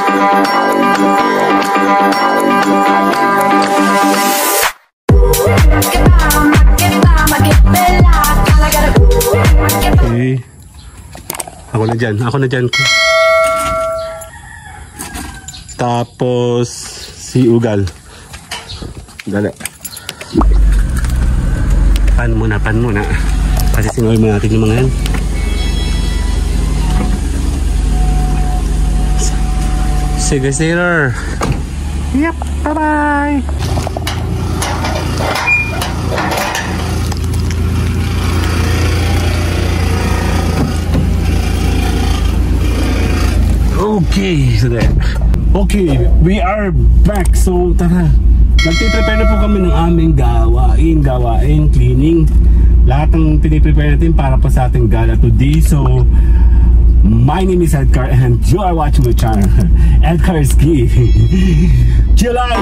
Okay. Ako na dyan. Tapos si Ugal. Dali. Pan muna. Kasi sinawin mo natin yung mga yan. Sige, sailor. Yep, bye-bye. Okay, we are back. So tara, nagtiprepare na po kami ng aming gawain, cleaning. Lahat ng piniprepare natin para po sa ating gala today. So my name is Edgar and you are watching my channel, Edgar Ski. July!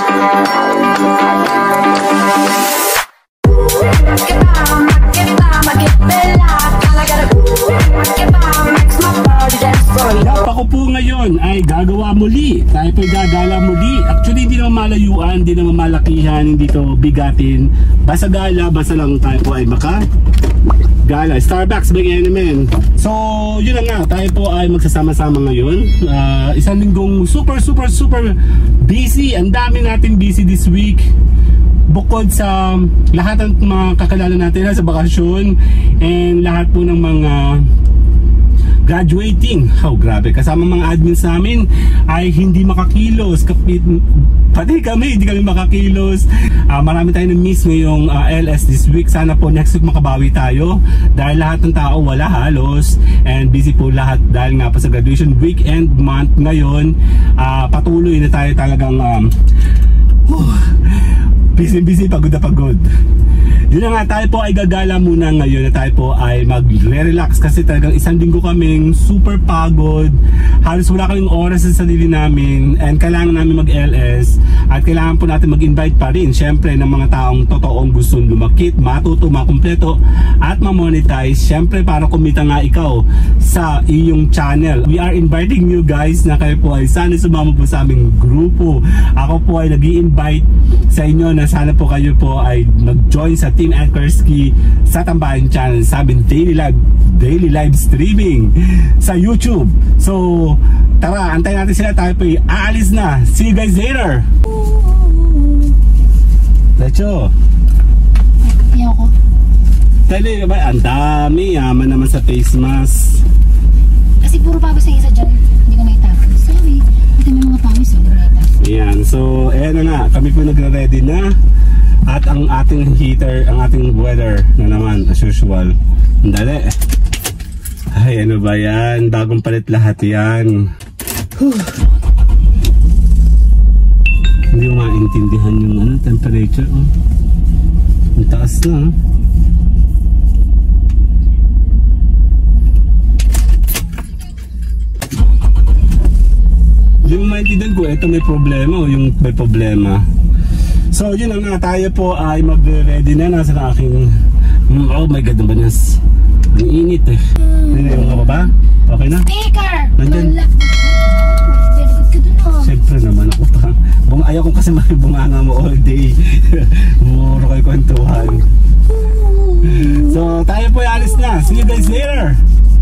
Ako po ngayon ay gagawa muli. Tayo po'y gagala muli. Actually hindi naman malayuan, hindi naman malakihan, hindi to bigatin. Basta gala, basta lang tayo po ay gala. Starbucks big enemy. So yun na nga, tayo po ay magsasama-sama ngayon. Isang linggong super busy. Ang dami natin busy this week. Bukod sa lahat ng mga kakilala natin sa bakasyon and lahat po ng mga graduating. Grabe. Kasama mga admins namin ay hindi makakilos. Pati kami, hindi kami makakilos. Marami tayong na-miss ngayong LS this week. Sana po next week makabawi tayo. Dahil lahat ng tao wala halos. And busy po lahat dahil nga pa sa graduation weekend month ngayon. Patuloy na tayo talagang busy, pagod na pagod. Yun na nga, tayo po ay gagala muna ngayon na tayo po ay mag-relax kasi talagang isang linggo kaming super pagod. Halos wala kaming oras sa sarili namin and kailangan namin mag-LS at kailangan po natin mag-invite pa rin syempre ng mga taong totoong gustong lumakit, matuto, makumpleto at ma-monetize syempre para kumita nga ikaw sa iyong channel. We are inviting you guys na kayo po ay sana sumama po sa aming grupo. Ako po ay nag-i-invite sa inyo na sana po kayo po ay mag-join sa Team Edgar Ski sa Tambayan Channel, sabing daily live streaming sa YouTube. So tara, antayin natin sila, tayo po aalis na. See you guys later. Lecho Ayoko. Dali ba? Ang dami, yaman naman sa face mask. Kasi puro pawis ang isa dyan. Hindi ko nakitapos. Sorry, ito may mga pawis. Hindi ko nakitapos. Yan, so ayan na nga, kami po nagre-ready na. At ang ating heater, ang ating weather na naman as usual. Dali. Ay, ano ba yan? Bagong palit lahat yan. Hindi ko maintindihan yung temperature. Ang taas na. Hindi mo maintindihan ko, ito may problema o yung may problema. So yun na nga, tayo po ay mag-ready na. Nasa na aking oh my god, ang banas. Ang init eh. Hindi mo ka ba? Okay na? Sticker! Nandyan. Very good ka dun oh. Siyempre naman ako pa. Ayaw ko kasi bunganga mo all day. Muro kayo kwentuhan. So tayo po ay alis na. See you guys later.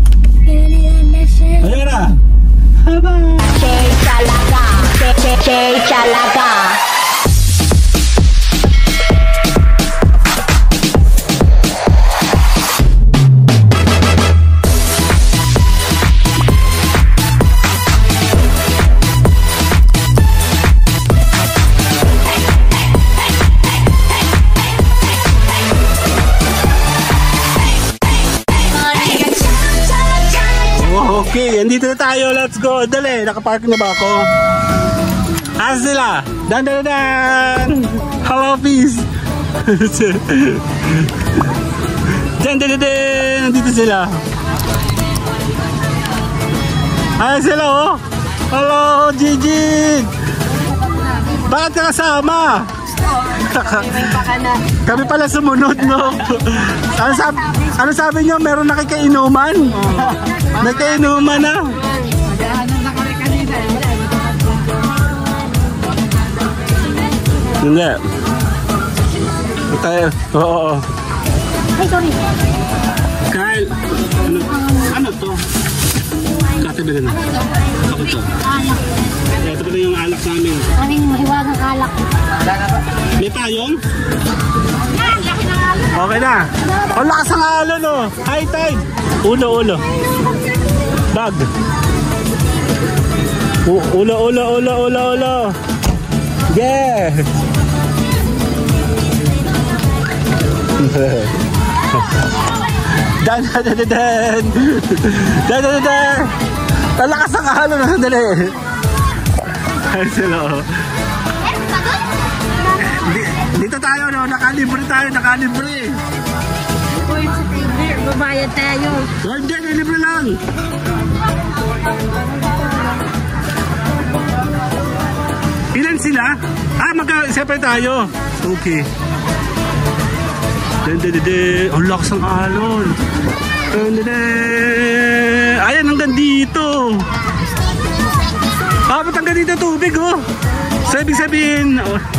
Ayun na. Bye-bye. Chalaga. Okay, andito na tayo. Let's go. Dali, nakapark na ba ako? Asa sila? Dan. Hello, peace. Dan. Andito sila. Ayan sila, oh. Hello, Gigi. Bakit ka kasama? Kami pala sumunod, no? Ano sabi nyo? Meron na kainuman? May kainuman na? Maghahanap na kami kanina. Hindi. Okay. Oo. Ay, sorry. Kyle, ano to? Katabi na. Ako to. Alak. Ito pala yung alak namin. Aming mahiwagang alak. May tayong? Okay na. Ang lakas ang alon, no? High tide. Ulo. Bag. Ulo. Yeah! Dan. Ang lakas ang alon, no? Sandali. Hello. Dito tayo, no? Nakalibre. Uy, babayad tayo. Hindi, libre lang. Ilan sila? Magka-separate tayo. Okay. Ang lakas ng alon. Ayan, hanggang dito. Ba't hanggang dito tubig, oh. So, ibig sabihin,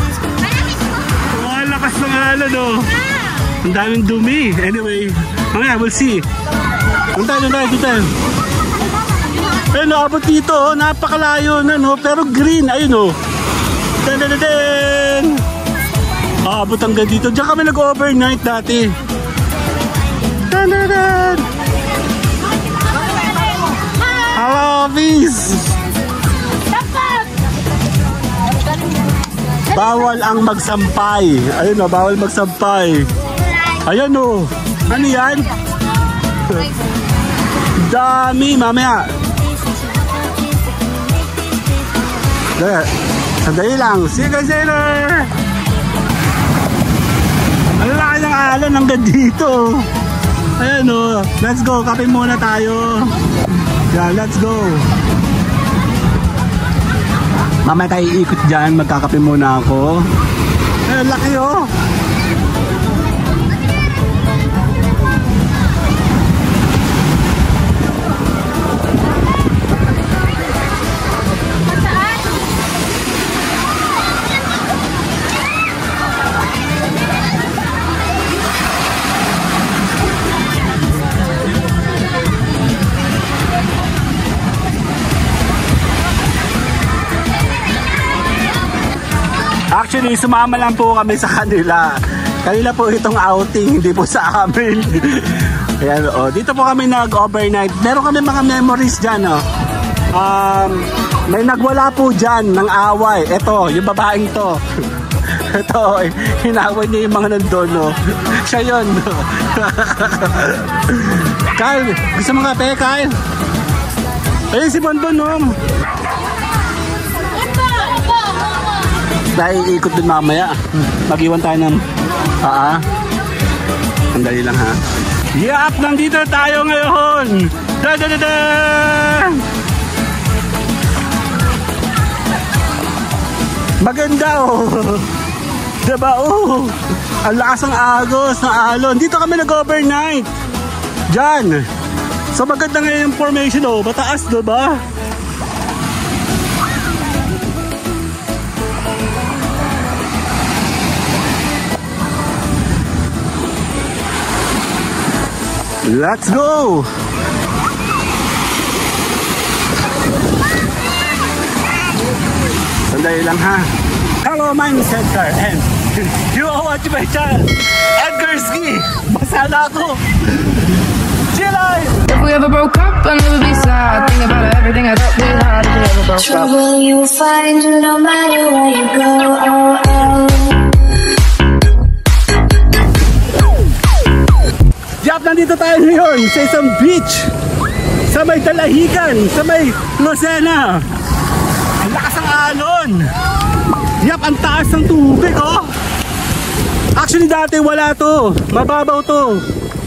ang lakas ng alon, oh. Ang daming dumi. Anyway, we'll see. Doon tayo. Ayun, abot dito, oh. Napakalayo na, no? Pero green, ayun, oh. Abot hanggang dito. Diyan kami nag-overnight dati. Hello, peace. Bawal ang magsampay. Ayun, oh, bawal magsampay. Ayun, oh. Ano yan? Dami, mamaya. Sandali lang. Sige, sailor! Ang laki ng alon hanggang dito. Ayan, o. Let's go. Kape muna tayo. Yeah, let's go. Mamaya tayo iikot dyan. Magkakape muna ako. Ayan, laki, o. Actually, sumama lang po kami sa kanila. Kanila po itong outing, hindi po sa amin. Ayan, oh, dito po kami nag-overnight. Meron kami mga memories dyan. Oh. May nagwala po dyan ng away. Ito, yung babaeng to. Ito, hinaway niya yung mga nandun. Oh. Siya yun. Kyle, gusto mo kape, Kyle? Ayun si Bonbon, oh. Dahil ikot din mamaya. Mag-iwan tayo ng Sandali lang, ha. Yup! Nandito tayo ngayon! Maganda, oh! Diba, oh! Ang lakas ng agos, ng alon. Dito kami nag-overnight. Diyan. So maganda ngayon yung formation, oh. Mataas, diba? Let's go! Sandali lang, ha. Hello, my name is Edgar and you are watching my channel, Edgar Ski. Basa na ako. Chillin'! If we ever broke up, I'll never be sad. Think about everything I thought we had if we ever broke up. Trouble you'll find no matter where you go. Yup, nandito tayo ngayon sa isang beach sa may Dalahican, sa may Lucena. Ang lakas ng alon. Yup, ang taas ng tubig, oh. Actually dati wala to, mababaw to.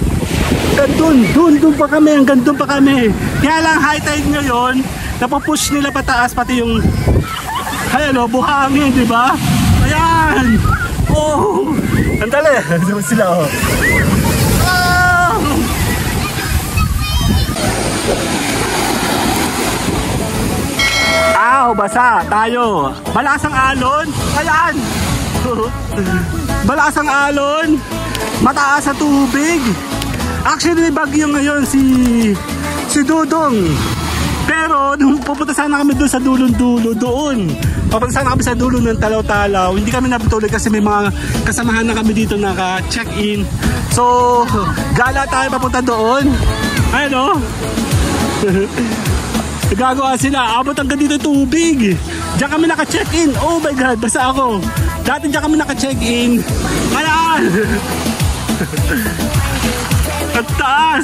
Doon pa kami, hanggang doon pa kami. Kaya lang high tide ngayon, napupush nila pataas pati yung ayan, oh, buhangin, di ba? Ayan. Oh, andali. Diba sila, oh. Basa tayo. Malakas ang alon. Ayan. Malakas ang alon. Mataas sa tubig. Actually, may bagyo ngayon si Dudong. Pero, nung pupunta sana kami doon sa dulong-dulo doon. Papunta sana kami sa dulo ng Talaw-Talaw. Hindi kami naputuloy kasi may mga kasamahan na kami dito naka-check-in. So, gala tayo papunta doon. Ano? Gagawa sila. Abot hanggang dito tubig. Diyan kami naka-check-in. Oh my God, basta ako. Dati diyan kami naka-check-in. Ayan! Ang taas!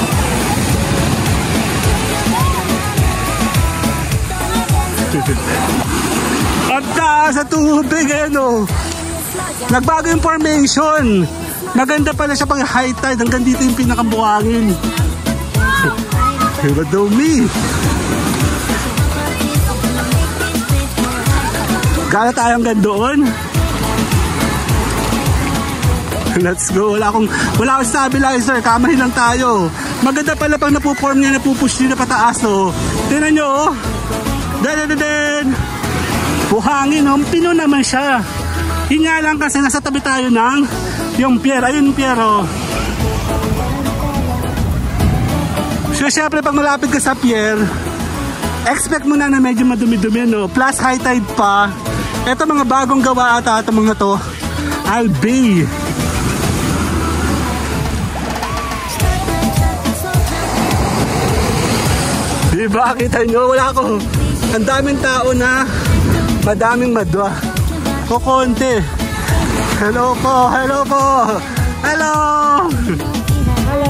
Ang taas sa tubig, ano? Nagbago yung formation. Maganda pala siya pang high tide. Hanggang dito yung pinakabuhangin. Pero dumi. Gala tayo hanggang doon. Let's go. Wala akong stabilizer. Kamahin lang tayo. Maganda pala pag napuform niya, napupush niya na pataas. Oh. Tingnan nyo. Oh. Den. Buhangin. Oh. Pino naman siya. Yun nga lang kasi nasa tabi tayo ng yung pier. Ayun pier. Oh. So syempre pag malapit ka sa pier, expect mo na medyo madumi-dumi. No? Plus high tide pa. Ito mga bagong gawa ata ito mga to. Albay. Diba? Kita nyo? Wala ko. Ang daming tao na madaming madwa. Kukunti. Hello po. Hello po. Hello. Hello.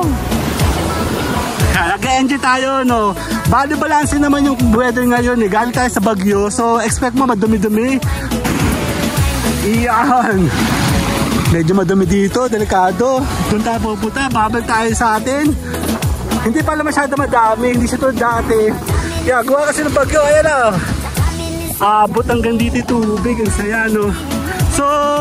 Nag-enjoy tayo, no? Bali balance naman yung weather ngayon, eh. Galing tayo sa bagyo. So, expect mo madumi-dumi. Iyan. Medyo madumi dito. Delikado. Doon tayo pupunta. Babalik tayo sa atin. Hindi pala masyado madami, hindi siya to dati. Yeah, gawa kasi ng bagyo, ayan na. Abot hanggang dito tubig, ang saya, no? So,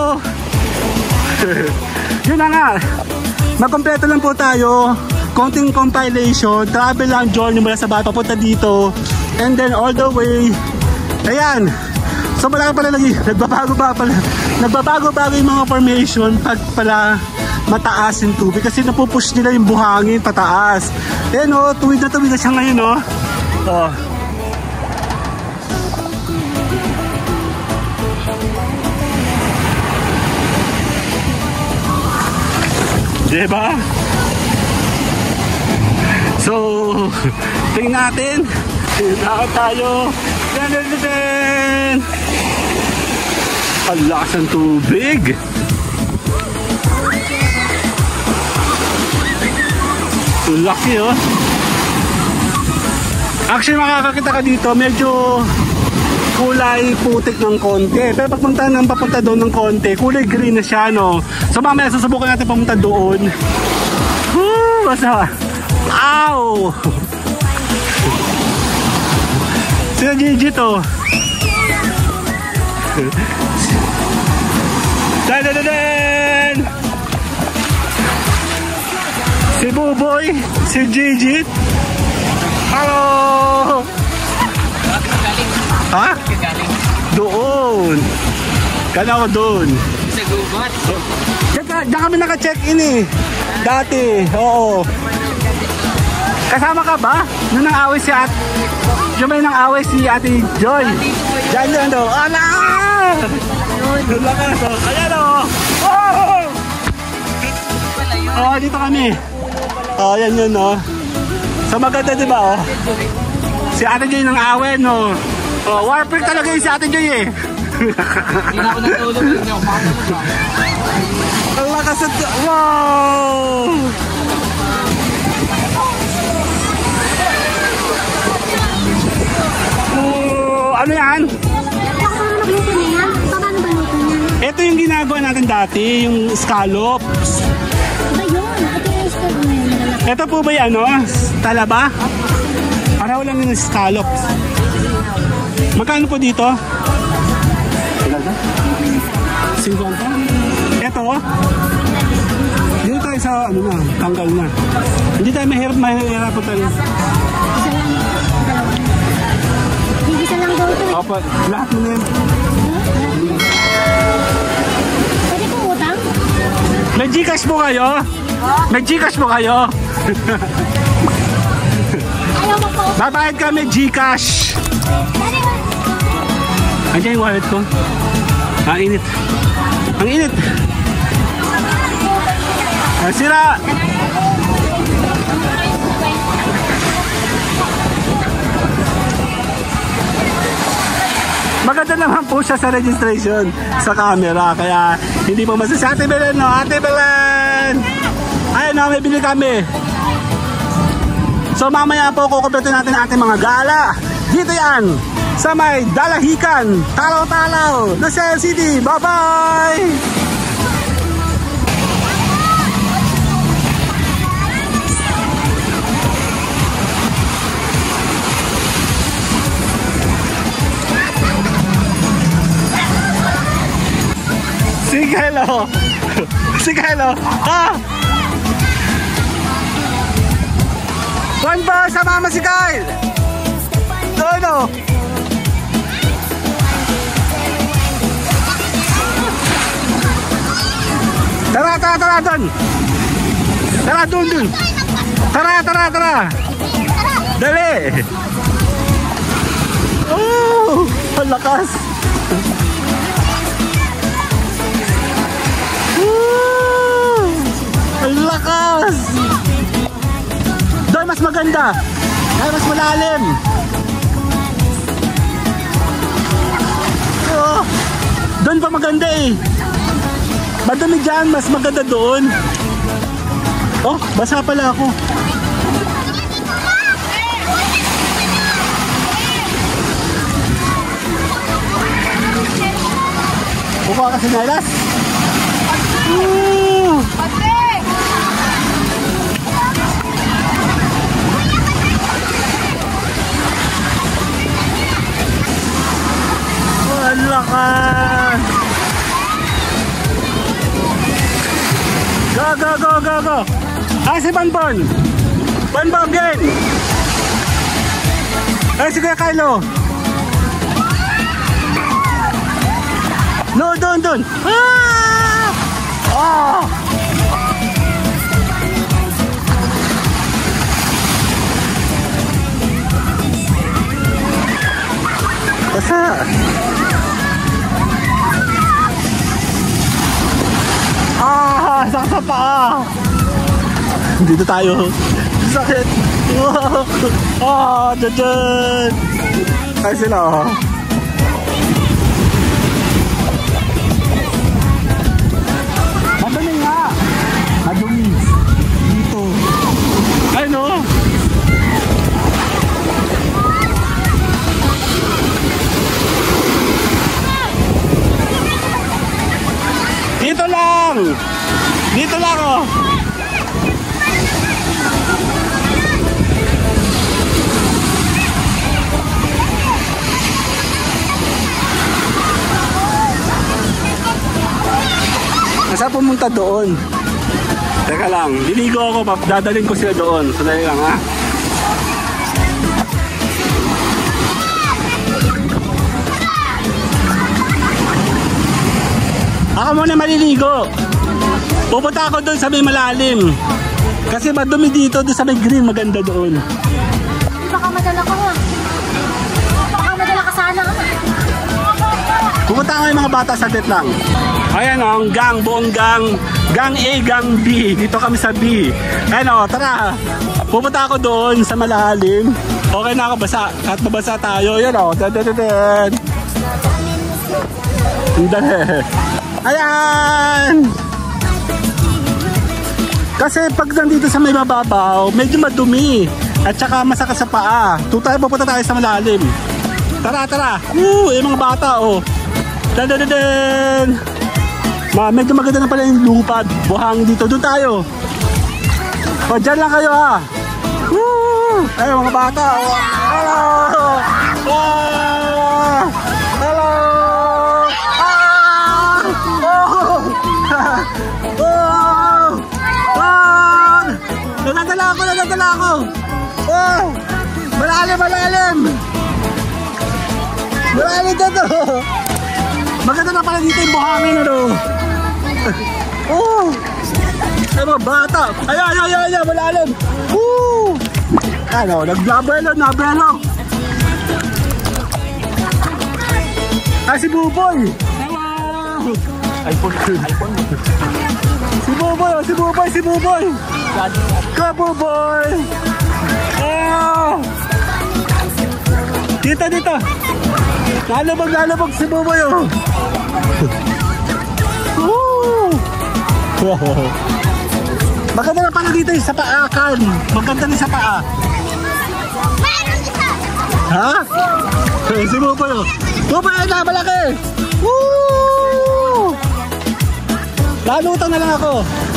yun na nga. Magkompleto lang po tayo. Konting compilation, travel lang journey mula sa bahay papunta dito. And then all the way, ayan. So malaki pala lagi, nagbabago-bago yung mga formation pag pala mataas yung tubig kasi napupush nila yung buhangin pataas. Ayan o, tuwid na siya ngayon o. Oh. Diba? So, tingnan natin. Tingnan tayo. Ang lakas ng tubig. Laki oh. Actually makakakita ka dito medyo kulay putik ng konti. Pero pag papunta doon ng konti, kulay green na siya, no? So mamaya susubukan natin pumunta doon. Basta. Ow! Sino Gigi to? Dan! Si Buboy, si Gigi. Hello! Ha? Doon. Kala ko doon. Sa gubat. Diyan kami naka-check-in eh. Dati, oo. Kasama ka ba? Nung nang-away si Ate... Yung may nang-away si Ate Joy. Diyan do. Ala! Doon lang ka. Ayan o. Oh, dito kami. Oh, yan yun o. So maganda diba o? Si Ate Joy nang-away no. Oh, warpig talaga yung si Ate Joy eh. Hindi na ako natulog. Hindi ako makatulog. Ang lakas at... Wow! Ano yan? Paano magluto na yan? Paano ba luto niya? Ito yung ginagawa natin dati, yung scallops. Iba yun. Ito yung stove na yun. Malalaki. Ito po ba yung ano? Talaba? Paraw lang yung scallops. Magkano po dito? 50? Ito? Dito tayo sa ano na, tanggal na. Hindi tayo mahirap po tayo. Isa lang daw ito. Opo, lahat mo na yan. May Gcash mo kayo? May Gcash mo kayo? Ayaw mo po. Babayad kami Gcash. Andiyan yung wallet ko. Ang init. Ang init. Sira. Maganda naman po siya sa registration sa camera, kaya hindi po masasi. Ate Belen, no? Ate Belen! Ayun, no, may bili kami. So mamaya po kukumpleto natin ang ating mga gala. Dito yan, sa may Dalahican, Talaw-Talaw, Lucena City. Bye-bye! Sige, hello. Sige, hello. Ah! One bar sa mama si Kyle. Dono. Tara, tara, tara, doon. Tara, doon, doon. Tara, tara, tara. Dali. Oh, ang lakas. Ang lakas! Doon mas maganda. Ay, mas malalim. Oh, doon pa maganda eh. Madami dyan, mas maganda doon. Oh, basa pala ako. Kukuha ka sinelas? Ang lakas! Go, go, go, go, go! Ay, si Bonbon! Bonbon, game! Ay, si Kuya Kylo! No, doon, doon! Ah! Oh! Basa! Ah! Sakit sa paa! Dito tayo! Sakit! Ah! Dyan! Ay sila oh! Madumi nga! Madumi! Dito! Ay no! Dito lang! Dito lang oh! Saan pumunta doon? Teka lang, liligo ako, dadalhin ko sila doon. Sandali lang ha. Ako muna maliligo. Pupunta ako doon sa may malalim. Kasi madumi dito, doon sa may green, maganda doon. Baka madala ka nga. Baka madala ka sana. Pupunta ako yung mga bata, saglit lang. Ayan o, ang gang, buong gang. Gang A, gang B. Dito kami sa B. Ayan o, tara. Pupunta ako doon sa malalim. Okay na ako, basa. At mabasa tayo. Ayan o, dadadadad. Ayan! Kasi pag nandito sa may mababaw, medyo madumi. At saka masakit sa paa. Pupunta tayo sa malalim. Tara, tara. Yung mga bata o. Dadadadad. Medyo maganda na pala yung lupad. Buhang dito. Doon tayo. O, dyan lang kayo ha. Woo! Ay, mga bata. Hello! Oh! Hello! Ah! Oh! Oh! Oh! Nadadala ako, nadadala ako. Oh! Malalim, malalim. Malalim dito. Maganda na pala dito yung buhangin, ano? Oh! Ay mga bata. Ayan, malalim. Woo! Ano, nagbelong. Ay, si Buboy. Hello! iPhone. Si Buboy. Ka, Buboy. Oh! Dito. Lalabog si Buboy, oh. Woo! Maganda na pala dito sa paa, Kan. Maganda na sa paa. Ha? Si Buboy, oh. Buboy na, malaki. Woo! Lalutang na lang ako.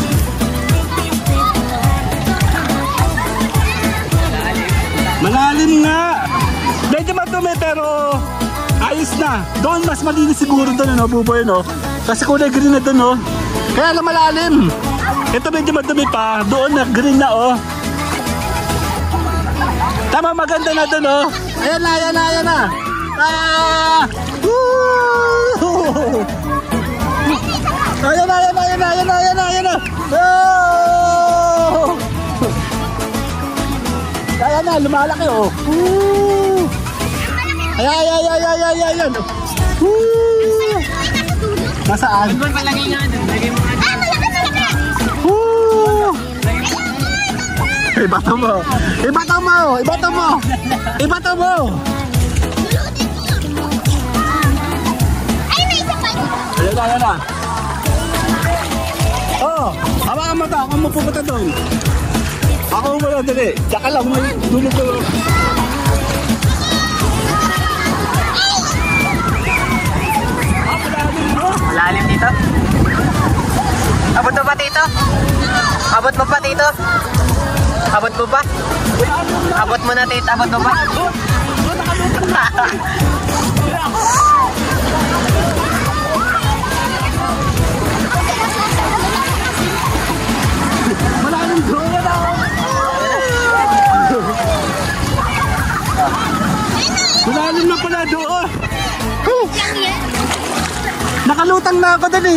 Malalim nga. Medyo madumi pero ayos na. Doon mas malinis siguro doon, no, Buboy, no? Kasi kulay green na doon, no? Kaya lang malalim. Ito medyo madumi pa. Doon na green na, oh. Tama, maganda na doon, oh. Ayan na. Ah! Woo! Ayan na. Oh! Ayan na, lumalaki, oh. Woo! Ayan. Woo! Nasaan? Doon palagay nga doon. Lagay mo nga doon. Woo! Ibato mo. Ayan na. Oh, hawakan mo to. Ako mo pupunta doon. Ako mo na dali. Tsaka lang, may dulog ko. Malalim dito. Abot mo pa dito? Abot mo na tito. Abot mo pa? Malalim doon na. Malalim na pala doon. Nakalutang na ako dali.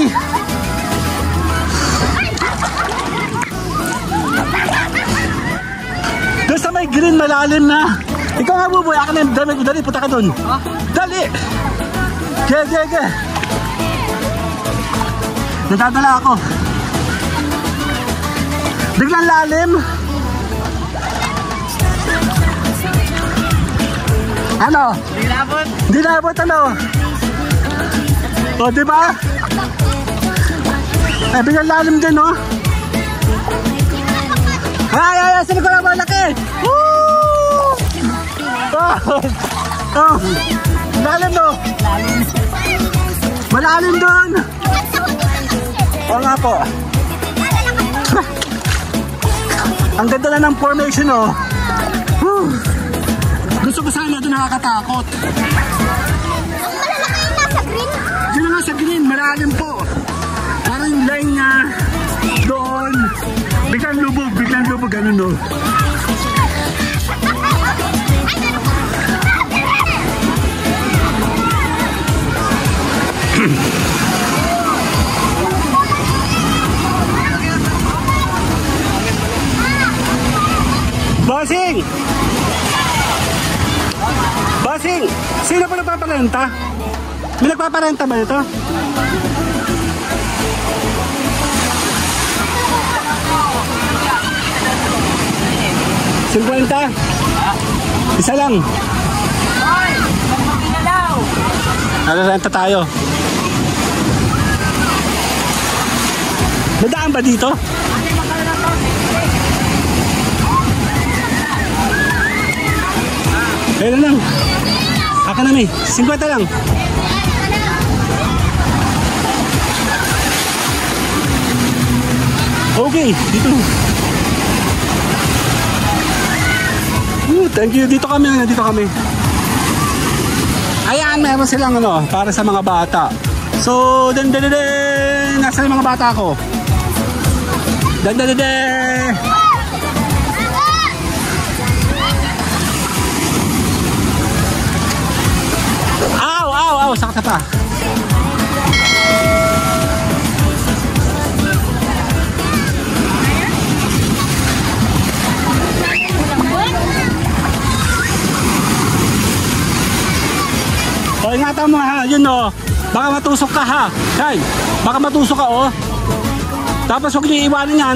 Doon sa may green, malalim na. Ikaw nga, Buboy, akin na yung dami ko. Dali, punta ka doon. Dali. Ge. Nadadala ako. Biglang lalim. Ano? Di labot, ano? O, diba? Eh, biglang lalim din, no? Ay, sino ko lang malaki? Woo! Oh, lalim, no? Malalim doon. O nga po. Ang ganda na ng formation, oh. Whew. Gusto ko sana doon, nakakatakot. Malalaki yung nasa green. Diyan nga sa green, malalim po. Parang yung line niya doon. Biglang lubog, ganun, no. Bossing! Sino pa nagpaparenta? May nagpaparenta ba ito? $50? Isa lang. Renta tayo. May daan ba dito? Kailan lang? Akin na, may 50 lang. Okay, dito. Thank you. Dito kami. Ayan, meron silang ano, para sa mga bata. So, nasa yung mga bata ko. Aw, sakit pa. O, ingatan mo ha. Yun o. Baka matusok ka ha. Kay, baka matusok ka o. Tapos huwag niyo iwanan yan.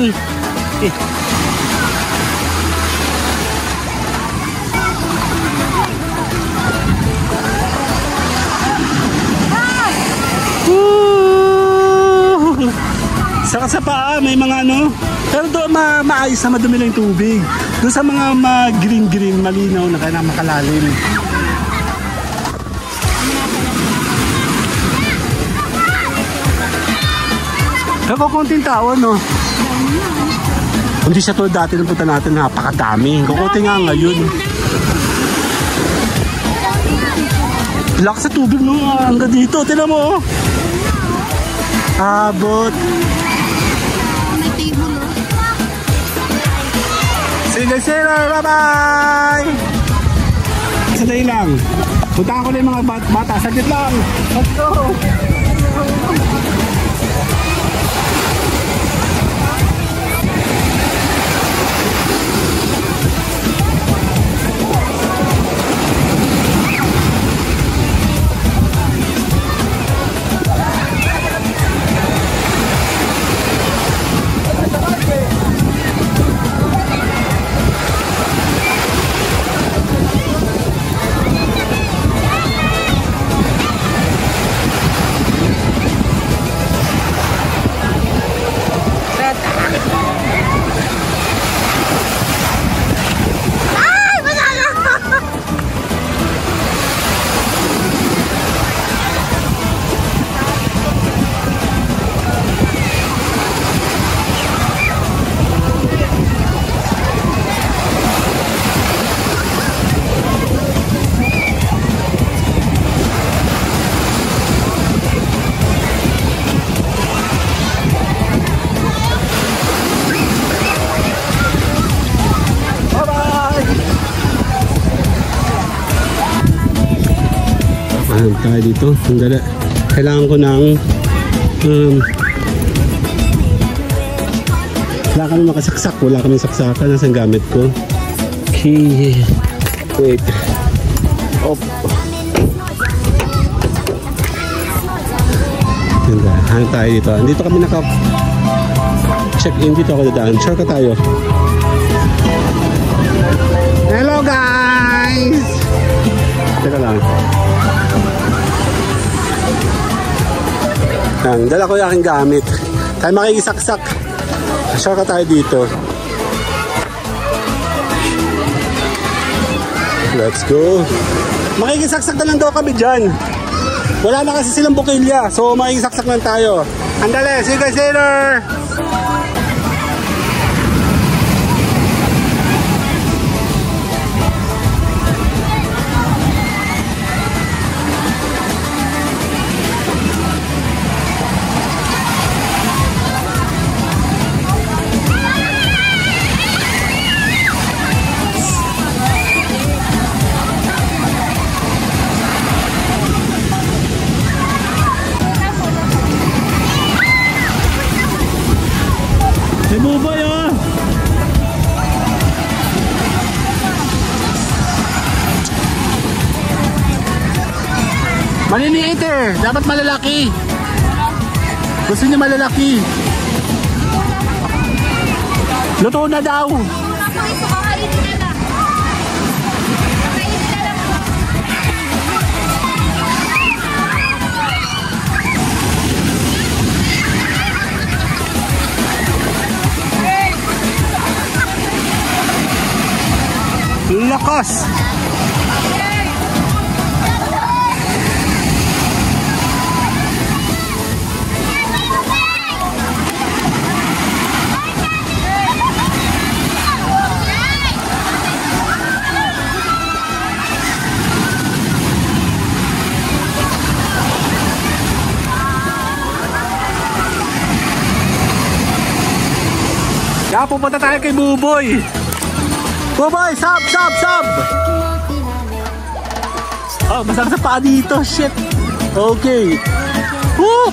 Saka sa paa, may mga ano. Pero doon maayos na madumi lang yung tubig. Doon sa mga green-green, malinaw na kaya makalalim. Pero kukunting tao, no? Hindi siya tulad dati nung punta natin, napakadami. Kukunting nga ngayon. Lakas sa tubig no, hanggang dito. Tignan mo, oh. Abot. Sige, sailor. Bye-bye! Sanay lang. Punta ko na yung mga bata. Saglit lang. Let's go! Tayo dito. Kailangan ko ng wala kami makasaksak. Wala kami saksakan. Nasaan gamit ko? Okay. Wait. Op. Hanap tayo dito. Dito kami check-in. Dito ako dadaan. Sure ka tayo. Hello guys! Teka lang. Dala ko yung aking gamit. Tayo makikisaksak. Sure ka tayo dito. Let's go. Makikisaksak na lang daw kami dyan. Wala na kasi silang bukilya. So makikisaksak lang tayo. Andale, see you guys later. Hey, Buboy, oh! Maliliit eh! Dapat malalaki! Gusto niya malalaki! Luto na daw! Lakas! Kaya pupunta tayo kay Buboy! Buboy, sub! Oh, masarap sa paa dito, shit! Okay! Woo!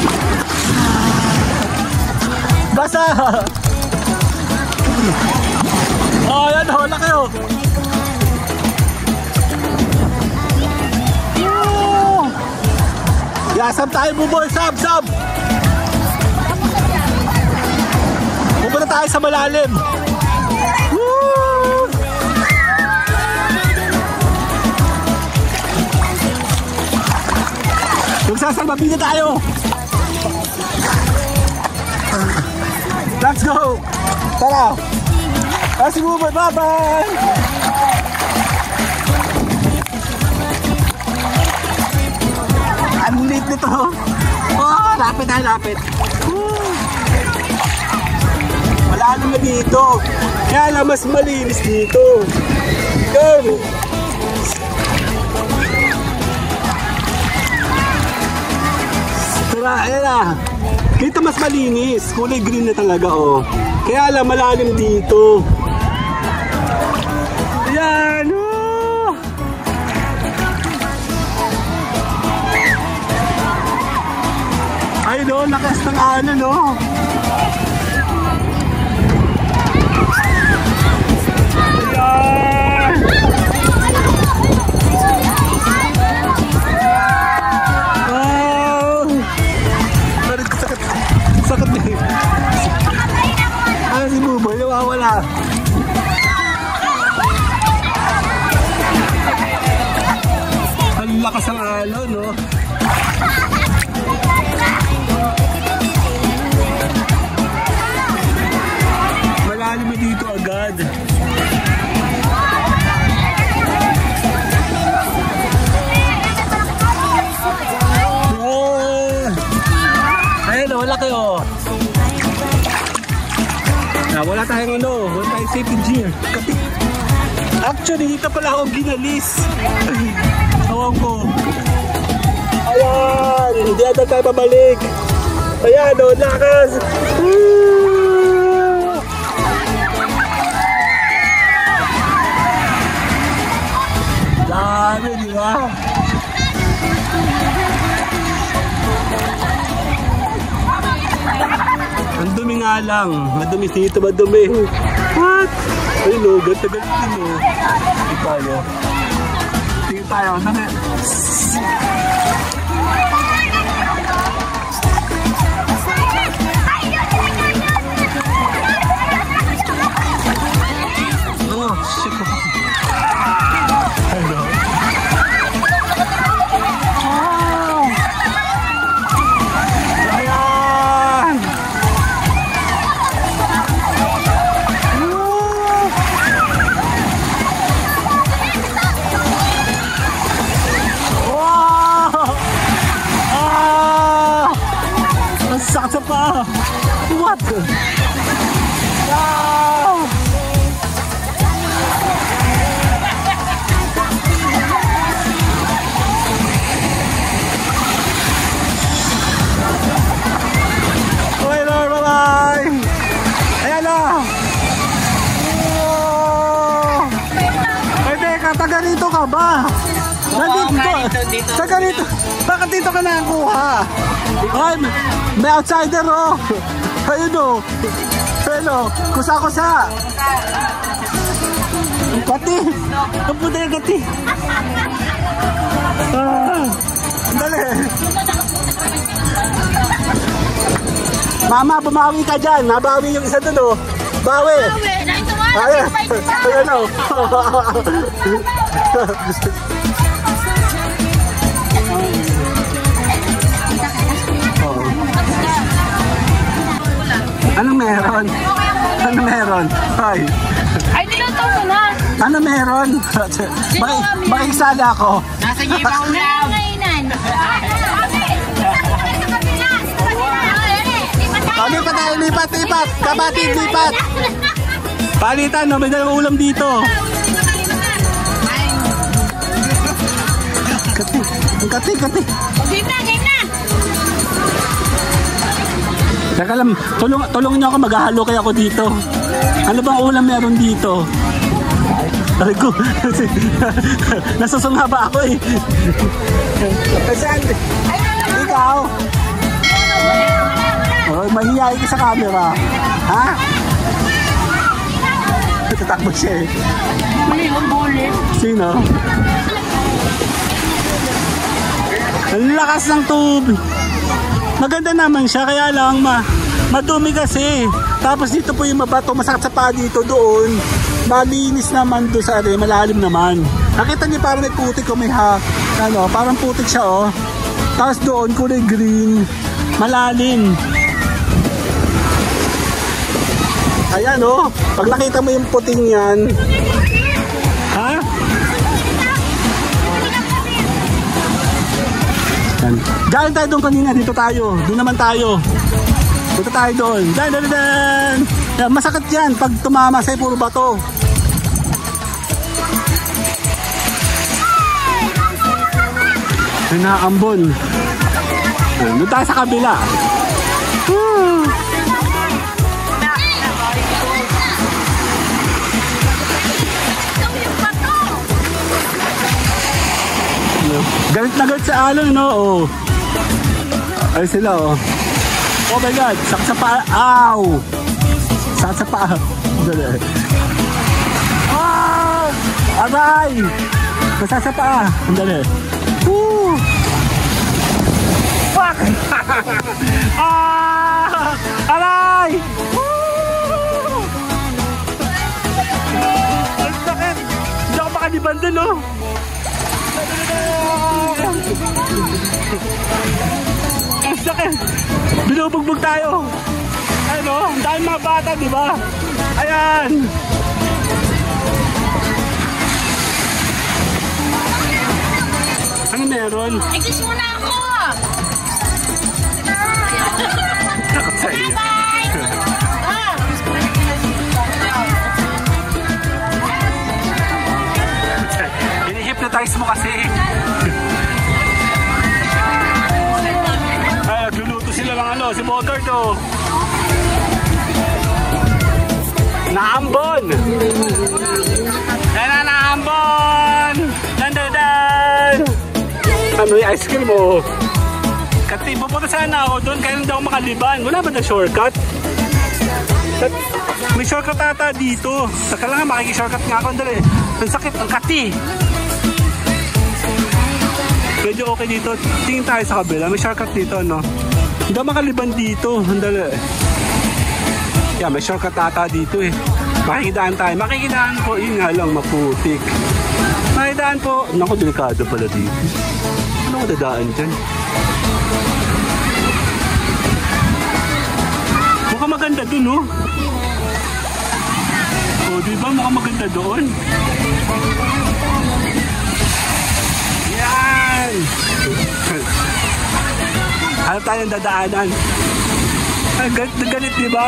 Basa! Oh, yan ho, laki ho! Yasab tayo, buboy. Sab, sab. Pupunta tayo sa malalim. Woo! Magsasalbabida tayo. Let's go. Tara. Let's move it. Bye-bye. Ang lit nito. Oh, lapit tayo, lapit. Malalim na dito. Kaya lang mas malinis dito. Go. Tara, ayan na. Dito mas malinis. Kulay green na talaga, oh. Kaya lang malalim dito. Ayan, oh. Ay, no, lakas ng ano, no. Ayan. Oh. Sakit din. Ano si Buboy? Nawawala. Ang lakas ng alon, no? Malalim na dito agad. Oh! Ayun, wala kayo. Wala tayong ano, wala tayong safety gear. Actually, dito pala ako ginalis. Tawag ko. Ayan, hindi ata tayo pabalik. Ayan, o, lakas. Dami, di ba? Ang dumi nga lang. Madumi dito, madumi. What? Ay, no, ganda-ganda din, no. Sige tayo. Sige tayo. Oh, shit. Hello. Sakit pa! What? Wow! Okay, Lord, bye-bye! Ayan na! Ay, teka, taga rito ka ba? Nandito! Taga rito! Bakit dito ka nakakuha? Ay, may outsider, oh! Ayun, oh! Ayun, oh! Kusa-kusa! Kati! Ang puta yung kati! Ah! Dali! Mama, bumawi ka dyan! Nabawi yung isa dun, oh! Bawi! Ayun! Ayun, oh! Ano meron? Ano meron? Hoy. Ay, niluto mo na. Ano meron? Makikisala ako. Nasa giba ko na. Lipat tayo, lipat. Kapatid, lipat. Palitan, no? May dalawang ulam dito. Kati. Game na. Teka lang, tulungan niyo ako, maghahalo kayo ako dito. Ano bang ulam meron dito? Aray ko, nasusungha ba ako eh? Saan? Ikaw? Oh, mahihayin ka sa camera. Ha? Tatakbo siya eh. Mali, ang buli. Sino? Ang lakas ng tubig. Maganda naman siya, kaya lang madumi kasi. Tapos dito po yung mabato, masakit sa paa dito, doon. Malinis naman doon sa malalim naman. Nakita niyo parang may putik o may parang putik siya oh. Tapos doon kulay green, malalim. Ayan oh, pag nakita mo yung puting yan. Ha? Galing tayo doon kanina, dito tayo. Doon naman tayo. Dito tayo doon. Dan. Masakit yan pag tumama sa'yo, puro bato. Naambon. Doon tayo sa kabila. Galit na galit sa alon, no? Oh. Ay sila, oh. Oh my God, sakit sa paa. Ow! Sakit sa paa. Dali. Oh! Aray! Masakit sa paa. Dali. Woo! Fuck! Ah! Aray! Woo! Ang sakit! Hindi ako makaliban dun, oh. Ang sakit! Binubugbog tayo! Ano? Ang dahil mga bata, di ba? Ayan! Ano meron? I-kiss mo na ako! Takot sa iyo. Ini-hypnotize mo kasi. Ay, nagluluto sila ng si motor to. Naambon! Yan na, naambon! Dan! Ano yung ice cream mo? Kasi pupunta sana ako doon, kaya hindi ako makaliban. Wala ba na shortcut? May shortcut ata dito. Saka lang nga, makikishortcut nga ako. Dali. Ang sakit, ang kati. Medyo okay dito. Tingin tayo sa kabila. May shortcut dito, no? Hindi ako makaliban dito. Dali. Yeah, may shortcut ata dito eh. Makikidaan tayo. Makikidaan po. Yun nga lang, maputik. Makikidaan po. Naku, delikado pala dito. Ano ko dadaan dyan? Mukhang maganda dun, oh. O, diba? Mukhang maganda doon. Yan! Ano tayong dadaanan? Galit na galit, diba?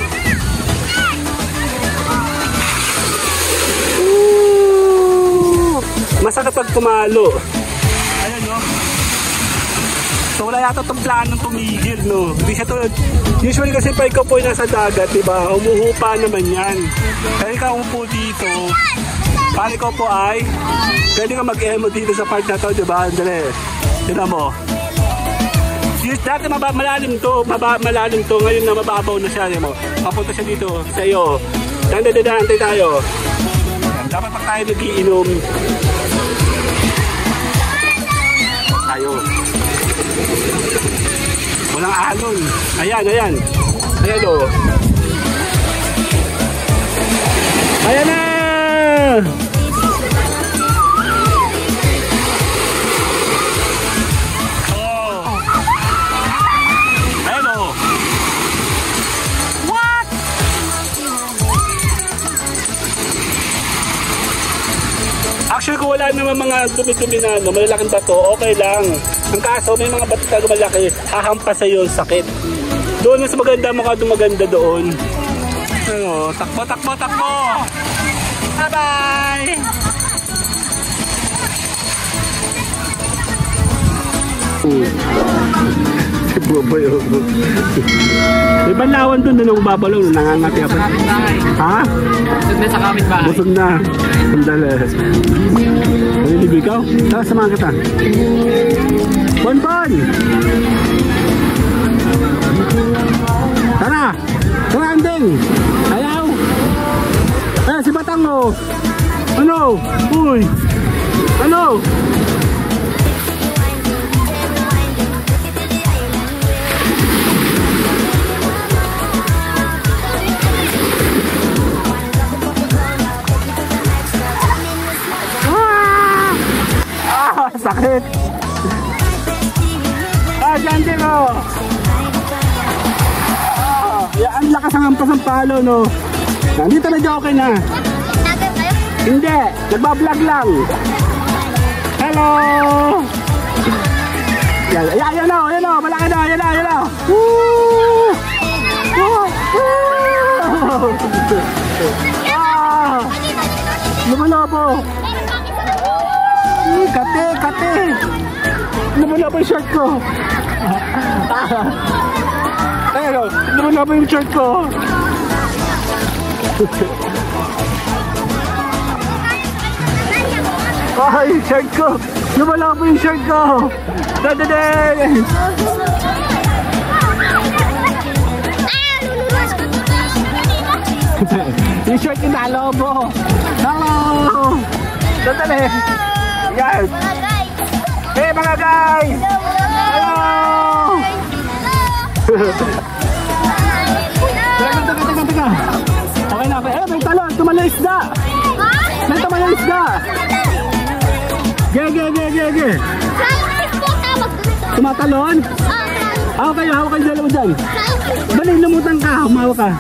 Masakit pag pumalo. Ayan, no? So wala yata itong planong tumigil, no? Hindi siya to, usually kasi pa ikaw po nasa dagat, diba? Umuhupa naman yan. Kaya ikaw umupo dito, para ikaw po ay pwede ka mag-emo dito sa part na to, diba? Dali, tignan mo. Dati malalim to, ngayon na mababaw na siya, diba? Papunta siya dito sa iyo. Antay tayo. Dapat pag tayo nag-iinom tayo. Walang alon. Ayan o. Ayan na! Oh. Ayan o. What? Actually, kung wala naman mga dumi-dumi na malalaking bato, okay lang. Ang kaso, may mga bato talaga malaki, hahampas sa iyo yung sakit. Doon mas maganda, mukha maganda doon. Ano, takbo! Bye-bye! Si Boboy, oh. May banlawan doon na babalaw, nangangati ako. Ha? Busog na sa kapitbahay. Busog na. Sandali. Nalilibig ikaw? Tara, samahan kita. Bon! Tara! Tara, Andeng! Ayaw! Eh, si Batang, oh! Ano? Uy! Ano? grande ko. Yan, ang lakas ang hampas ng palo, no? Nandito na joke na. Nagam kayo? Hindi, nagbablog lang. Hello! Yan, yan o, malaki na, yan o. Woo! Woo! Woo! Ah! Lumalobo! Kate! Lumalobo yung shirt ko! Pero, lumalobo yung shirt ko! Ay, shirt ko! Lumalobo yung shirt ko! Dadadeng! Yung shirt ko nalobo! Hello! Dadali! Yan! Hey mga guys! Hello! Teka! Okay na, eh, may talon! Tumalon isda! May tumalon isda! Ge! Tumatalon? Hawak kayo dalawa dyan. Dali, lumutan ka, humawak ka.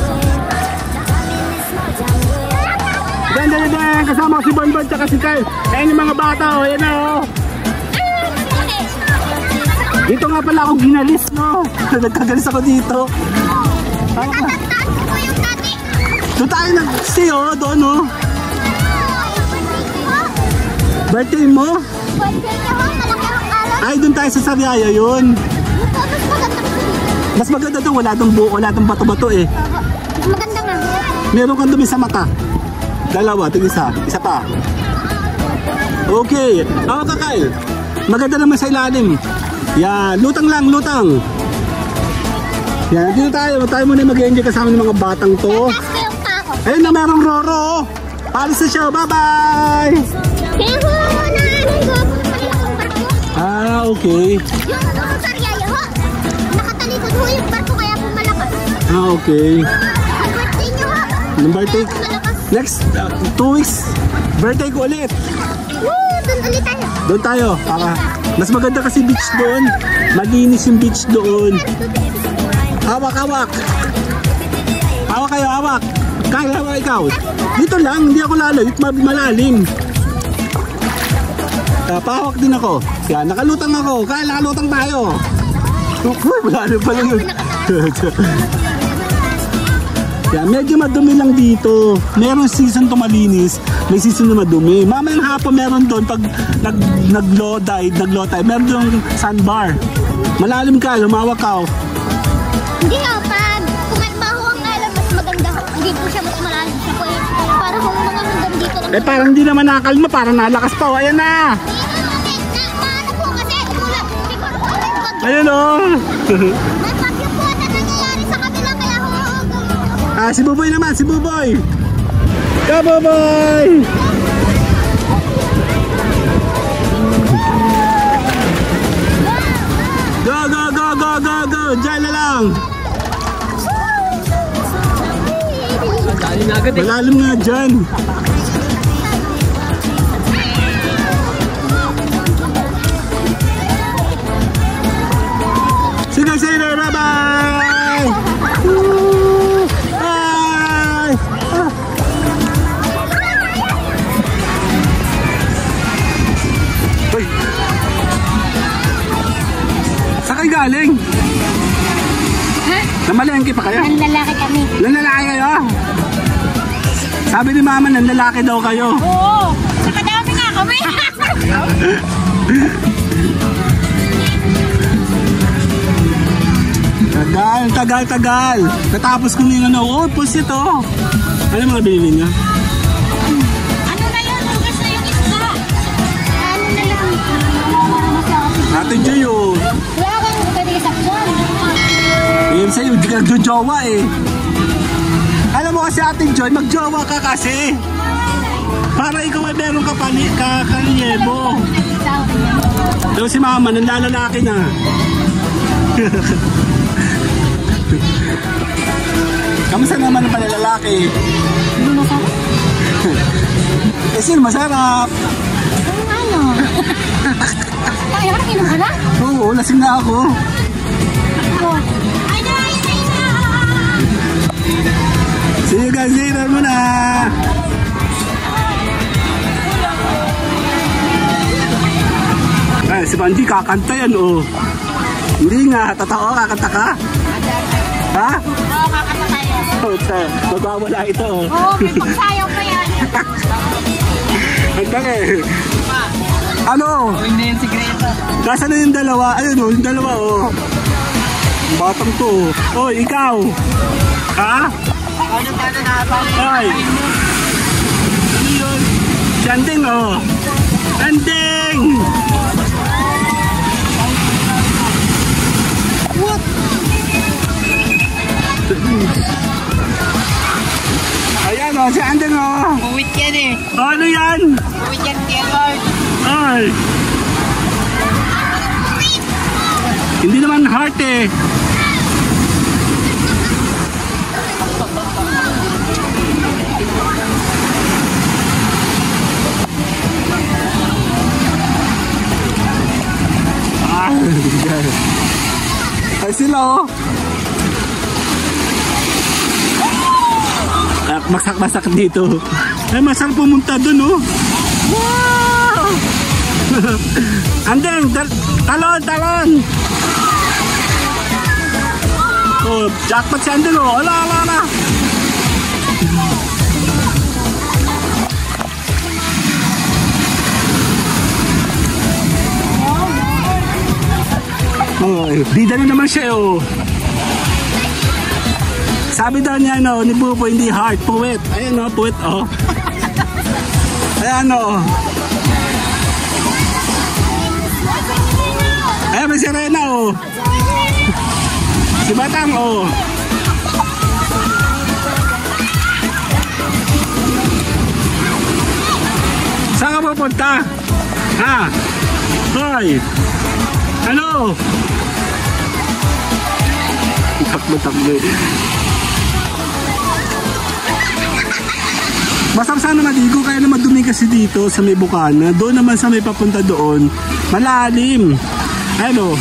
Dan, kasama ko si Bonbon tsaka si Kyle. Ayan yung mga bata, o, yan na, o. Dito nga pala ako ginalis, no? Nagkagalis ako dito. Hawak ka. Doon tayo nag-stay, o, doon, o. Birthday mo? Ay, doon tayo sa Sariaya yun. Mas maganda doon, wala tong bato-bato eh. Maganda nga. Meron kang dumi sa mata. Dalawa, isa pa. Okay, ako ka Kyle. Maganda naman sa ilalim. Yan, lutang lang. Yan, dito tayo muna mag-enjoy kasama ng mga batang to. Ayun na, merong Roro. Palis na siya, bye-bye. Ah, okay. Yung Sariaya ho, nakatalikod ho yung barko kaya po malakas. Ah, okay. Ang birthday nyo ho. Anong birthday? Malakas. Next 2 weeks, birthday ko ulit. Woo! Doon ulit tayo. Doon tayo. Mas maganda kasi beach doon. Malinis yung beach doon. Hawak. Hawak kayo. Kaya hawak ikaw. Dito lang, hindi ako lalo. Malalim. Pahawak din ako. Yan, nakalutang ako. Kaya nakalutang tayo. Malalim pa lang yun. Yan, medyo madumi lang dito. Meron season to malinis. May season na madumi. Mamayang hapon meron doon pag nag-low tide. Meron doon sandbar. Malalim ka, lumawak ka. Hindi ho, pag kumalma ho ang alam, mas maganda ho. Hindi po siya mas malalim. Siya po yung para ho mga hanggang dito lang. Eh parang hindi naman nakakalma, parang nalakas pa. Ayan na. Maano po kasi umulan. Siguro po may bagyo. Ayun o. May bagyo po na nangyayari sa kabila kaya ho. Si Buboy naman, si Buboy. Ka Buboy. Go. Diyan na lang. Malalim nga dyan. Sige, bye-bye! Bye! Uy! Saan kayo galing? Namalengke pa kayo? Nanlalaki kami. Nanlalaki kayo? Sabi ni mama, nanlalaki daw kayo. Oo. Nakadami nga kami. Tagal. Natapos ko nila na, oh, pusit oh. Ano mga binili niya? Ano na yun? Lugas na yung isda. Ano na lang? Ate Joy oh. Wala kang pwede kasapon. Ayun sa'yo, di ka jojowa eh. Alam mo kasi Ate Joy, magjowa ka kasi. Para ikaw ay meron ka kanyebo. Pero si mama, nanlalalaki na. Kamusta naman ang panalalaki? Hindi masarap. Eh sino masarap? Ano? Ay, nakikinom ka na? Oo, lasing na ako. See you guys later muna. Ay, si Banji kakanta yan, oh. Hindi nga, totoo, kakanta ka? Ha? Oo, kakanta tayo. Magwawala ito, oh. Oo, may pagsayaw pa yan. Ang dami. Ano? Hindi yung sikreto. Nasaan na yung dalawa? Ayun, oh, yung dalawa, oh. Batang to, oh. Oh, ikaw. Ha? Ano tayo na natin? Ay. Ano yun? Sanding, oh. Sanding! What? Ayan, oh. Sanding, oh. Uwit yan eh. Ano yan? Uwit yan, Gerard. Ay. Hindi naman heart, eh. Ay sila, oh. Masak-masak dito. Ay, masarap pumunta dun, oh. Wow! Andeng, talon! Oh, jackpot si Andeng, oh. Ala. Oh, bida na naman siya, oh. Sabi daw niya, no, ni Pupo, hindi heart, poet. Ayan, oh, poet, oh. Ayan, oh. Ayan, may sirena, oh. Si Batang, oh. Saan ka pupunta? Ha? Hoy! Ano? Takbo. Masarap sana maligo, kaya na madumi kasi dito sa may bukana. Doon naman sa may papunta doon, malalim. Ano?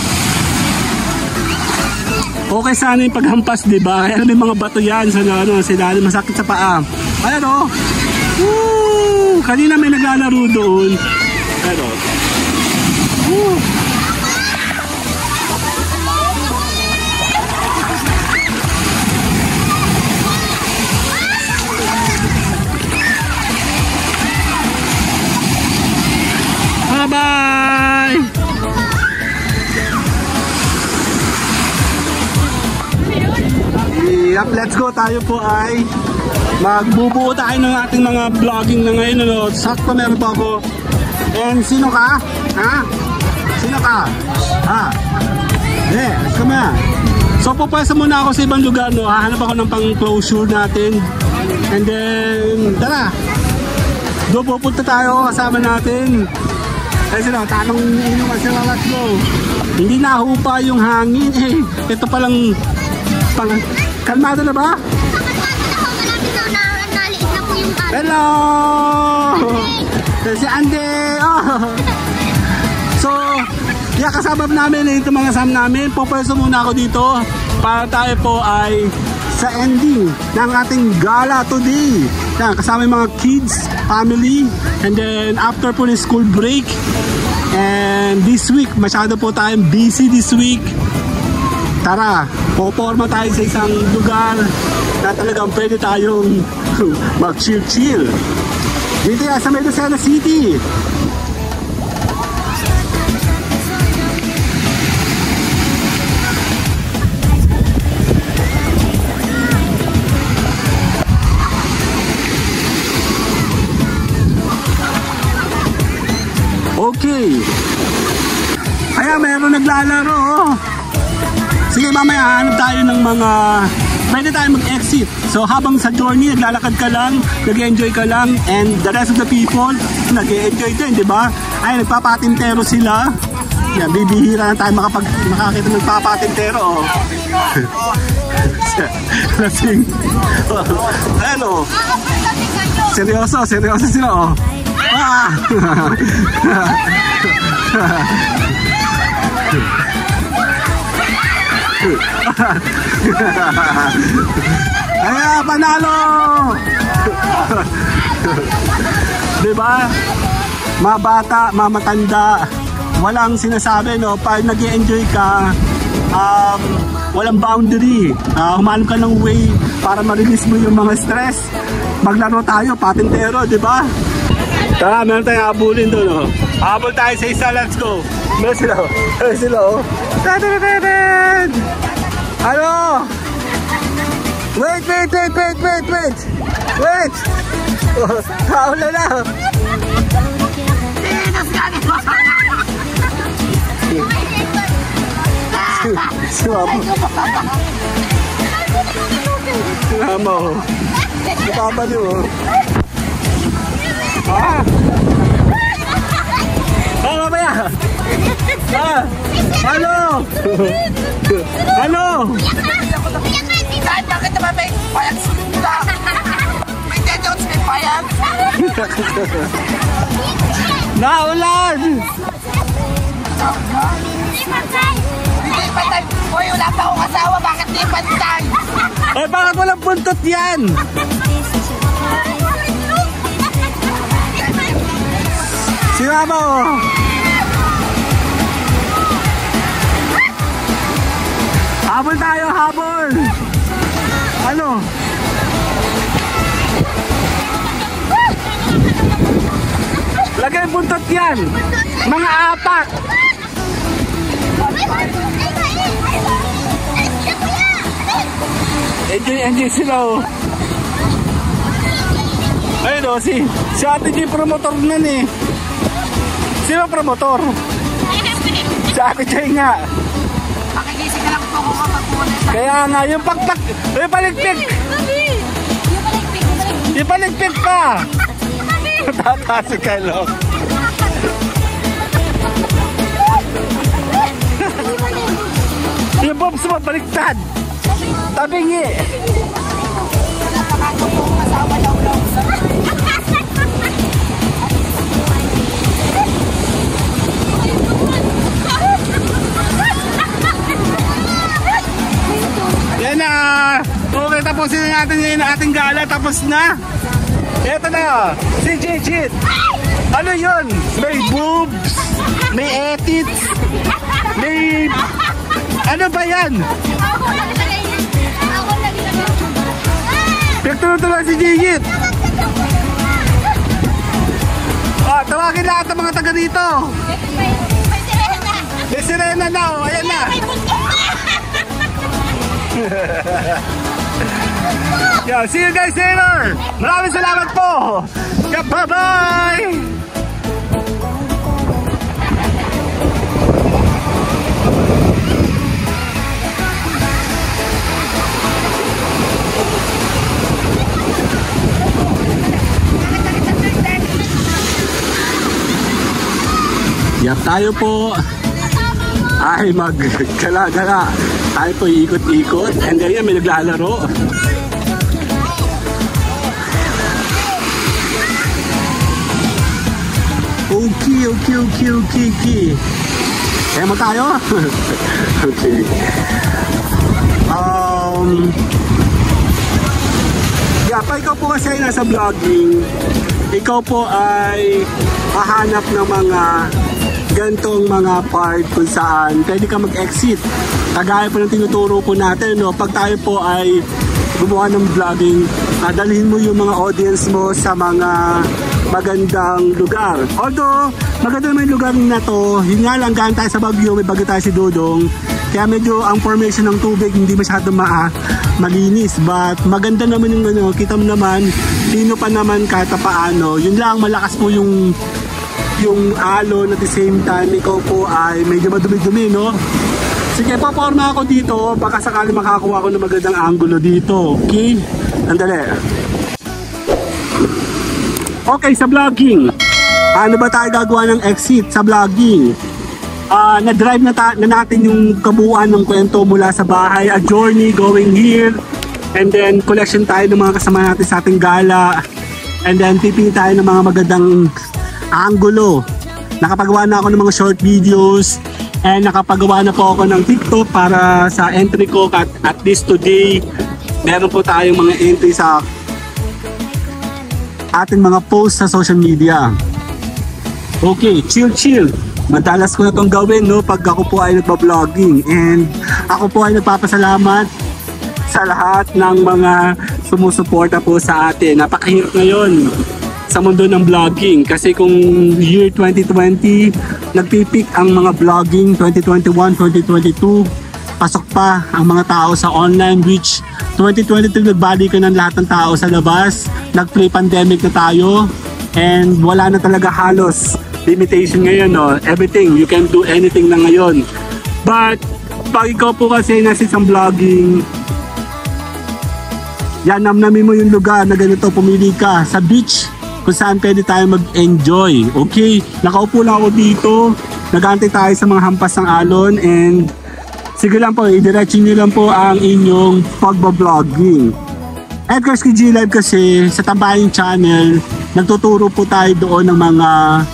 Okay sana yung paghampas, diba? Kaya may mga bato yan sa ilalim, masakit sa paa. Ayan, oh. Woo! Kanina may naglalaro doon. Ayan, oh. Woo! Bye! Yep, let's go. Tayo po ay magbubuo tayo ng ating mga vlogging na ngayon. Ano? Sakto meron po ako. And sino ka? Ha? Sino ka? Ha? Come on. So pupwesa muna ako sa ibang lugar. No? Hahanap ako ng pang-closure natin. And then, tara. Doon pupunta tayo kasama natin. Kasi na, tanong inuman sila, let's go. Hindi nahupa yung hangin, eh. Ito palang, kalmado na ba? Kalmado na, naliit na po yung ano. Hello! Si Ande! Oh. So, kasama namin ito mga sam namin. Pupwesto muna ako dito para tayo po ay sa ending ng ating gala today. Yan, kasama yung mga kids, family, and then after po ng school break. And this week, masyado po tayong busy this week. Tara, poporma tayo sa isang lugar na talagang pwede tayong mag-chill-chill. Dito yan sa Mendocino City. Okay. Kaya meron naglalaro, oh. Sige, mamaya hanap tayo ng mga pwede tayo mag-exit. So habang sa journey, naglalakad ka lang, nag-enjoy ka lang, and the rest of the people, nag-enjoy din, di ba? Ay, nagpapatintero sila. Yan, bibihira na tayo makakita ng nagpapatintero, oh. Lasing. Hello. Seryoso sila, oh. Ay, panalo! Diba? Mabata, mamatanda, walang sinasabi, no? Pag nag-i-enjoy ka, walang boundary. Humanap ka ng way para ma-release mo yung mga stress. Maglaro tayo, patintero, diba? Tara, meron tayong habulin doon, no? Habol tayo sa isa, let's go! Meron sila, oh. Ano? Wait! Oh, kaula na! Sinama oh. Napapali oh. Mamaya! Ano? Ano? Dahil bakit naman may payag sumunta? May dedots, may payag. Naulan! Hindi pantay. Hoy, wala pa akong asawa. Bakit di pantay? Ay, bakit walang buntot yan? Sinama oh. Habol tayo, habol! Ano? Lagay buntot yan! Mga apat! Enjoy sila oh. Ayun oh, si Ate G promotor nun eh. Sino promotor? Si Ate G nga. Makigising ka lang po kung kapagpunan. Kaya nga, yung pagpak, yung paligpik! Yung paligpik pa! Tatasi ka lo. Yung bobs mo, baliktad! Tabingi! Yan na! Okay, tapusin na natin yung ating gala. Tapos na! Eto na! Si Jijit! Ano yun? May boobs! May etits! May... Ano ba yan? Pinagtulong-tulong si Jijit! Tawagin lahat ng mga taga dito! May sirena na! Oh, ayan na! Yeah, see you guys later! Maraming salamat po! Yeah, bye-bye! Yap, tayo po ay mag-gala-gala. Tayo po iikot-ikot and then yan, may naglalaro. Okay. Kaya mo tayo? Okay. Yeah, pa ikaw po kasi ay nasa vlogging. Ikaw po ay hahanap ng mga gantong mga part kung saan pwede ka mag-exit. Kagaya po ng tinuturo po natin, no? Pag tayo po ay gumawa ng vlogging, dalhin mo yung mga audience mo sa mga magandang lugar. Although, maganda naman yung lugar na to, yun nga lang, galing tayo sa Baguio, may bagyo tayo si Dodong, kaya medyo ang formation ng tubig hindi masyadong malinis. But maganda naman yung ano, kita mo naman, lino pa naman kahit paano. Yun lang, malakas po yung alon at the same time, ikaw po ay medyo madumi-dumi, no? Sige, paporma ako dito, baka sakali makakuha ako ng magandang angulo dito, okay? Andali. Okay, sa vlogging, ano ba tayo gagawa ng exit sa vlogging? Na-drive na natin yung kabuuan ng kwento mula sa bahay, a journey going here, and then collection tayo ng mga kasama natin sa ating gala, and then pipili tayo ng mga magandang angulo. Nakapagawa na ako ng mga short videos, And nakapagawa na po ako ng TikTok para sa entry ko at least today. Meron po tayong mga entry sa ating mga post sa social media. Okay, chill. Madalas ko na itong gawin, no, pag ako po ay nagpa-vlogging. And ako po ay nagpapasalamat sa lahat ng mga sumusuporta po sa atin. Napakahirap ngayon sa mundo ng vlogging kasi kung year 2020 nagpipik ang mga vlogging, 2021, 2022 pasok pa ang mga tao sa online, which 2022 nagbalik ng lahat ng tao sa labas, nag-pre-pandemic na tayo and wala na talaga halos limitation ngayon, no? Everything, you can do anything na ngayon. But pag ikaw po kasi nasa isang vlogging, yan, namnamin mo yung lugar na ganito, pumili ka sa beach kung saan pwede tayo mag-enjoy. Okay, nakaupo lang ako dito, nag-aantay tayo sa mga hampas ng alon and sige lang po, idiretso nyo lang po ang inyong pagbabloging. Edgar's KG Live kasi sa Tambayan Channel, nagtuturo po tayo doon ng mga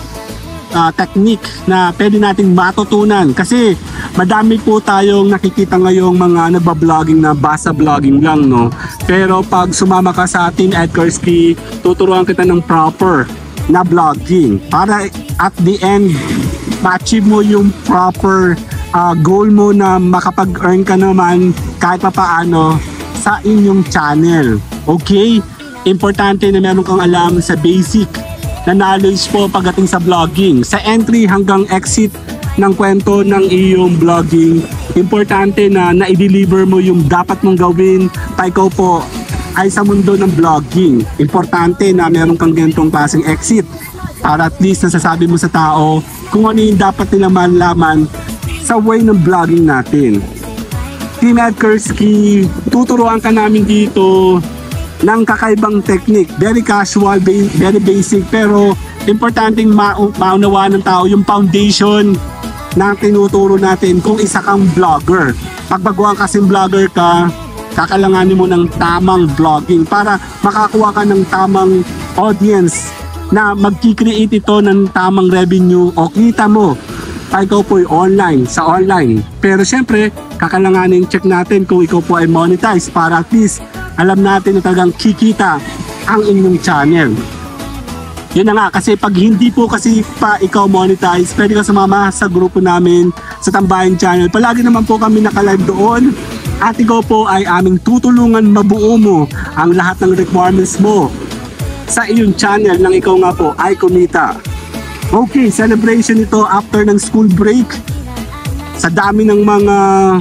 technique na pwede nating matutunan kasi madami po tayong nakikita ngayong mga nagbabloging na basa vlogging lang, no? Pero pag sumama ka sa Team Edgar's Key, tuturuan kita ng proper na vlogging para at the end ma-achieve mo yung proper goal mo na makapag-earn ka naman kahit pa paano sa inyong channel. Okay? Importante na meron kang alam sa basic na knowledge po pagdating sa vlogging. Sa entry hanggang exit ng kwento ng iyong vlogging, importante na na-deliver mo yung dapat mong gawin pa ikaw po ay sa mundo ng vlogging. Importante na meron kang ganitong klaseng exit para at least nasasabi mo sa tao kung ano yung dapat nilang malaman sa way ng vlogging natin. Team Edgar's Key, tuturuan ka namin dito ng kakaibang technique, very casual, very basic, pero importanteng maunawaan ng tao yung foundation na tinuturo natin kung isa kang vlogger. Pag baguhan kasing vlogger ka, kakalanganin mo ng tamang vlogging para makakuha ka ng tamang audience na magki-create ito ng tamang revenue o kita mo ay ikaw po ay sa online. Pero syempre, kakalanganin check natin kung ikaw po ay monetize para at least alam natin na talagang kikita ang inyong channel. Yun na nga, kasi pag hindi po kasi pa ikaw monetize, pwede ka sumama sa grupo namin sa Tambayan Channel. Palagi naman po kami nakalive doon at ikaw po ay aming tutulungan mabuo mo ang lahat ng requirements mo sa iyong channel nang ikaw nga po ay kumita. Okay, celebration ito after ng school break. Sa dami ng mga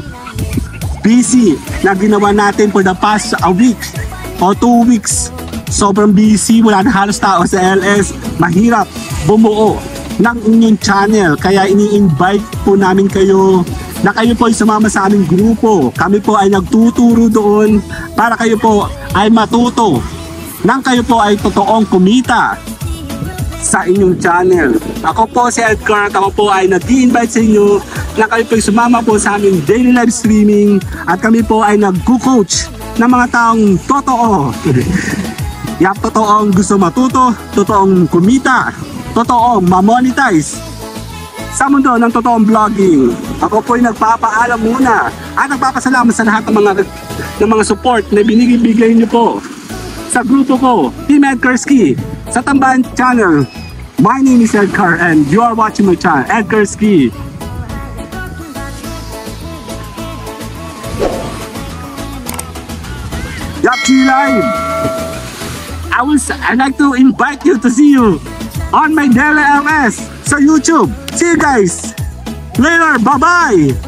busy na ginawa natin for the past a week o 2 weeks. Sobrang busy, wala na halos tao sa LS. Mahirap bumuo ng inyong channel. Kaya ini-invite po namin kayo na kayo po ay sumama sa aming grupo. Kami po ay nagtuturo doon para kayo po ay matuto nang kayo po ay totoong kumita sa inyong channel. Ako po si Edgar at ako po ay nag-i-invite sa inyo na kayo po sumama po sa aming daily live streaming at kami po ay nag-coach ng mga taong totoo. Totoong gusto matuto, totoong kumita, totoong ma-monetize sa mundo ng totoong vlogging. Ako po ay nagpapaalam muna at nagpapasalamat sa lahat ng mga support na binibigay niyo po sa grupo ko, Team Edgar's Key, sa Tambayan Channel. My name is Edgar and you are watching my channel, Edgar's Key. Yapchi Live! I'd like to invite you to see you on my daily LS sa YouTube. See you guys later. Bye-bye!